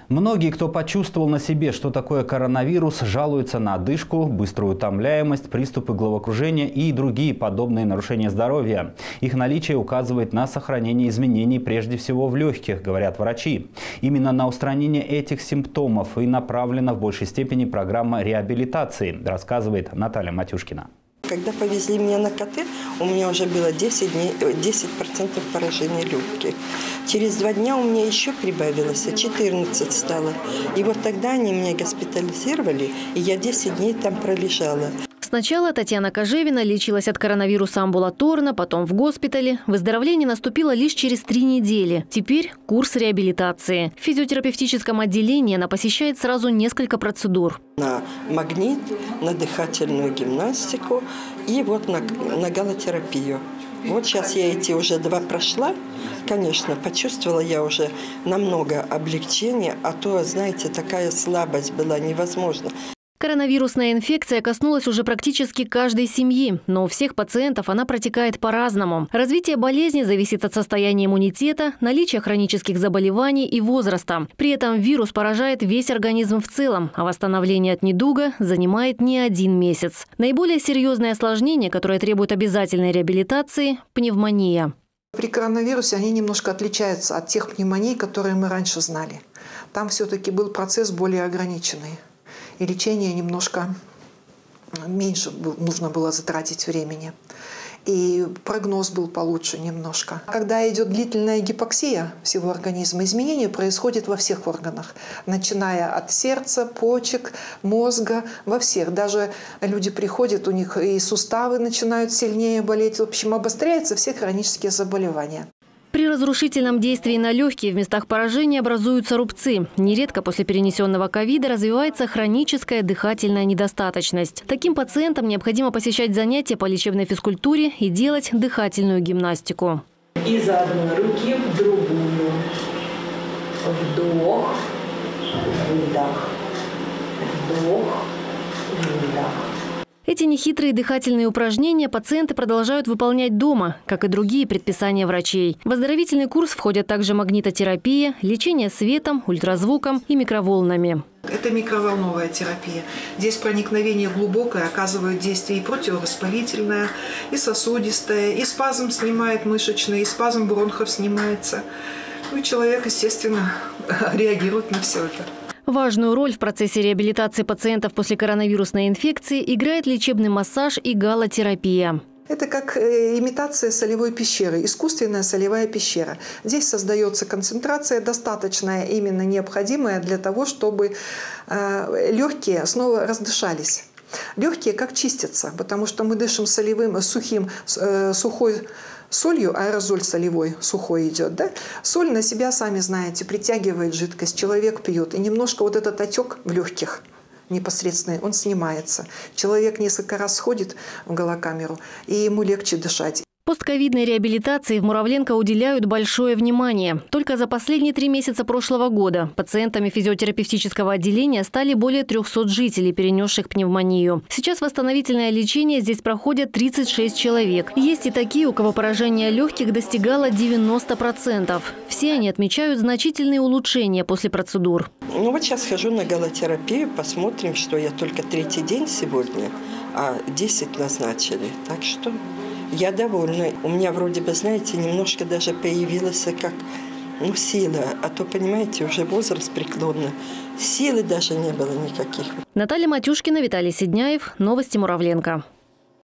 Многие, кто почувствовал на себе, что такое коронавирус, жалуются на одышку, быструю утомляемость, приступы головокружения и другие подобные нарушения здоровья. Их наличие указывает на сохранение изменений прежде всего в легких, говорят врачи. Именно на устранение этих симптомов и направлена в большей степени программа реабилитации, рассказывает Наталья Матюшкина. Когда повезли меня на КТ, у меня уже было 10% поражения легких. Через 2 дня у меня еще прибавилось, 14 стало. И вот тогда они меня госпитализировали, и я 10 дней там пролежала. Сначала Татьяна Кожевина лечилась от коронавируса амбулаторно, потом в госпитале. Выздоровление наступило лишь через 3 недели. Теперь курс реабилитации. В физиотерапевтическом отделении она посещает сразу несколько процедур. На магнит, на дыхательную гимнастику и вот на галотерапию. Вот сейчас я эти уже 2 прошла. Конечно, почувствовала я уже намного облегчения, а то, знаете, такая слабость была невозможна. Коронавирусная инфекция коснулась уже практически каждой семьи, но у всех пациентов она протекает по-разному. Развитие болезни зависит от состояния иммунитета, наличия хронических заболеваний и возраста. При этом вирус поражает весь организм в целом, а восстановление от недуга занимает не 1 месяц. Наиболее серьезное осложнение, которое требует обязательной реабилитации – пневмония. При коронавирусе они немножко отличаются от тех пневмоний, которые мы раньше знали. Там все-таки был процесс более ограниченный. И лечение немножко меньше нужно было затратить времени. И прогноз был получше немножко. Когда идет длительная гипоксия всего организма, изменения происходят во всех органах. Начиная от сердца, почек, мозга, во всех. Даже люди приходят, у них и суставы начинают сильнее болеть. В общем, обостряются все хронические заболевания. При разрушительном действии на легкие в местах поражения образуются рубцы. Нередко после перенесенного ковида развивается хроническая дыхательная недостаточность. Таким пациентам необходимо посещать занятия по лечебной физкультуре и делать дыхательную гимнастику. Из одной руки в другую. Вдох, выдох. Вдох, выдох. Эти нехитрые дыхательные упражнения пациенты продолжают выполнять дома, как и другие предписания врачей. В оздоровительный курс входят также магнитотерапия, лечение светом, ультразвуком и микроволнами. Это микроволновая терапия. Здесь проникновение глубокое оказывает действие и противовоспалительное, и сосудистое, и спазм снимает мышечный, и спазм бронхов снимается. Ну и человек, естественно, реагирует на все это. Важную роль в процессе реабилитации пациентов после коронавирусной инфекции играет лечебный массаж и галотерапия. Это как имитация солевой пещеры, искусственная солевая пещера. Здесь создается концентрация достаточная, именно необходимая для того, чтобы легкие снова раздышались. Легкие как чистятся, потому что мы дышим солевым, сухой солью, аэрозоль солевой сухой идет, да? Соль на себя, сами знаете, притягивает жидкость, человек пьет, и немножко вот этот отек в легких непосредственный, он снимается. Человек несколько раз сходит в галокамеру, и ему легче дышать. Постковидной реабилитации в Муравленко уделяют большое внимание. Только за последние 3 месяца прошлого года пациентами физиотерапевтического отделения стали более 300 жителей, перенесших пневмонию. Сейчас восстановительное лечение здесь проходят 36 человек. Есть и такие, у кого поражение легких достигало 90%. Все они отмечают значительные улучшения после процедур. Ну вот сейчас хожу на галотерапию, посмотрим, что я только 3-й день сегодня, а 10 назначили. Так что я довольна. У меня вроде бы, знаете, немножко даже появилась как сила. А то, понимаете, уже возраст преклонный. Силы даже не было никаких. Наталья Матюшкина, Виталий Сидняев. Новости Муравленко.